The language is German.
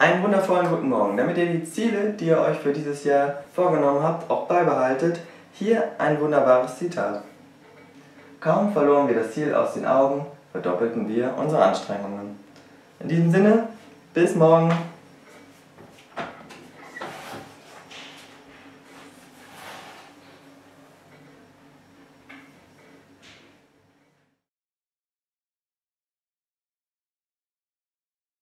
Einen wundervollen guten Morgen. Damit ihr die Ziele, die ihr euch für dieses Jahr vorgenommen habt, auch beibehaltet, hier ein wunderbares Zitat. Kaum verloren wir das Ziel aus den Augen, verdoppelten wir unsere Anstrengungen. In diesem Sinne, bis morgen!